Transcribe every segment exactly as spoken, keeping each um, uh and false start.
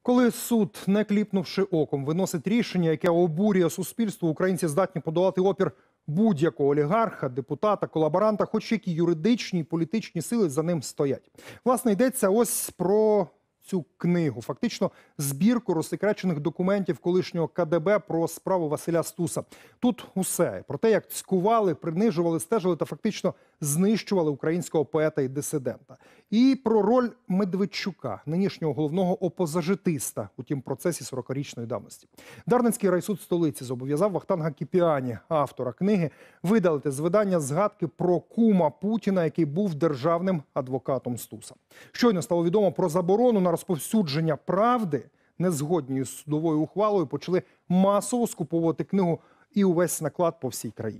Коли суд, не кліпнувши оком, виносить рішення, яке обурює суспільство, українці здатні подолати опір будь-якого олігарха, депутата, колаборанта, хоч які юридичні і політичні сили за ним стоять. Власне, йдеться ось про цю книгу. Фактично, збірку розсекречених документів колишнього ка де бе про справу Василя Стуса. Тут усе. Про те, як цькували, принижували, стежили та фактично знищували українського поета і дисидента. І про роль Медведчука, нинішнього головного опозажитиста у тім процесі сорокарічної давності. Дарницький райсуд столиці зобов'язав Вахтанга Кіпіані, автора книги, видалити з видання згадки про кума Путіна, який був державним адвокатом Стуса. Щойно стало відомо про заборону на розповсюдження правди, незгодні з судовою ухвалою почали масово скуповувати книгу і увесь наклад по всій країні.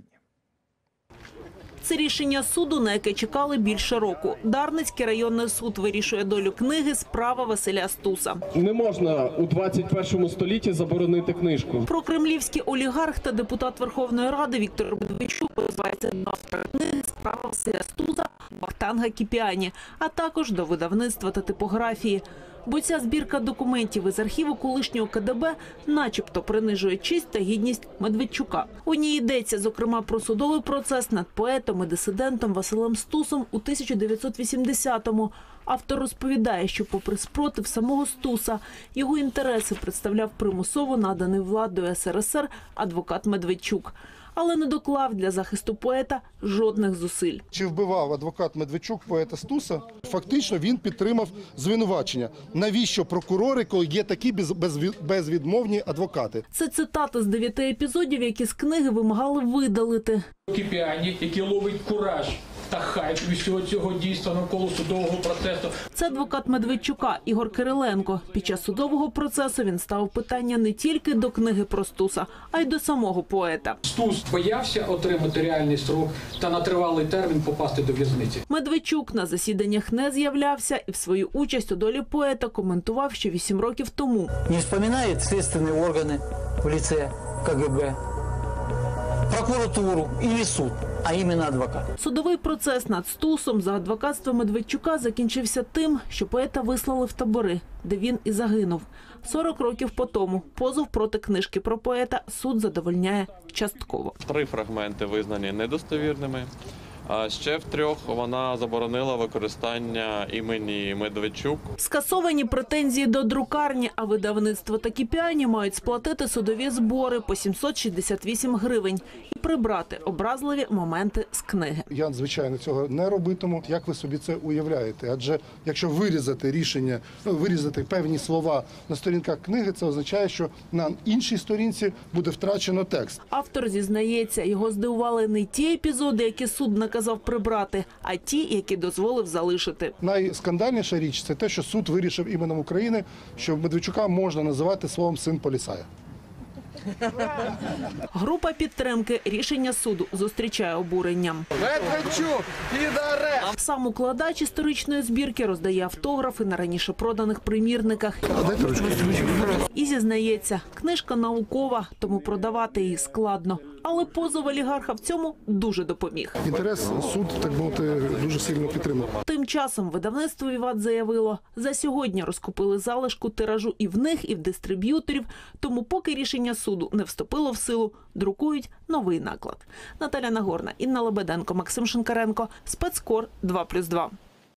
Це рішення суду, на яке чекали більше року. Дарницький районний суд вирішує долю книги «Справа Василя Стуса». Не можна у двадцять першому столітті заборонити книжку. Прокремлівський олігарх та депутат Верховної Ради Віктор Медведчук позивається до автора книги «Справа Василя Стуса» Вахтанга Кіпіані, а також до видавництва та типографії. Бо ця збірка документів із архіву колишнього ка де бе начебто принижує честь та гідність Медведчука. У ній йдеться, зокрема, про судовий процес над поетом і дисидентом Василем Стусом у тисяча дев'ятсот вісімдесятому. Автор розповідає, що попри спротив самого Стуса, його інтереси представляв примусово наданий владою ес ер ес ер адвокат Медведчук. Але не доклав для захисту поета жодних зусиль. Чи вбивав адвокат Медведчук поета Стуса? Фактично він підтримав звинувачення. Навіщо прокурори, коли є такі безвідмовні адвокати? Це цитата з дев'яти епізодів, які з книги вимагали видалити. Кіпіані, який ловить кураж та хайп від всього цього дійства навколо судового процесу. Це адвокат Медведчука Ігор Кириленко. Під час судового процесу він ставив питання не тільки до книги про Стуса, а й до самого поета. Стус боявся отримати реальний строк та на тривалий термін попасти до в'язниці. Медведчук на засіданнях не з'являвся і в свою участь у долі поета коментував ще вісім років тому. Не вспоминає слідчі органи в лице ка ге бе, прокуратуру і суд, а іменно адвокат. Судовий процес над Стусом за адвокатство Медведчука закінчився тим, що поета вислали в табори, де він і загинув. сорок років по тому позов проти книжки про поета суд задовольняє частково. Три фрагменти визнані недостовірними. А ще в трьох вона заборонила використання імені Медведчук. Скасовані претензії до друкарні, а видавництво та Кіпіані мають сплатити судові збори по сімсот шістдесят вісім гривень і прибрати образливі моменти з книги. Я, звичайно, цього не робитиму. Як ви собі це уявляєте? Адже якщо вирізати рішення, ну, вирізати певні слова на сторінках книги, це означає, що на іншій сторінці буде втрачено текст. Автор зізнається, його здивували не ті епізоди, які суд наказав прибрати, а ті, які дозволив залишити. Найскандальніша річ – це те, що суд вирішив іменем України, що Медведчука можна називати словом «син поліцая». Група підтримки рішення суду зустрічає обуренням. Медведчук, підаре! Сам укладач історичної збірки роздає автографи на раніше проданих примірниках. І зізнається, книжка наукова, тому продавати її складно. Але позов олігарха в цьому дуже допоміг. Інтерес суд, так мовити, дуже сильно підтримав. Тим часом видавництво «Віват» заявило, за сьогодні розкупили залишку тиражу і в них, і в дистриб'юторів, тому поки рішення суду не вступило в силу, друкують новий наклад. Наталя Нагорна, Інна Лебеденко, Максим Шинкаренко, Спецкор два плюс два.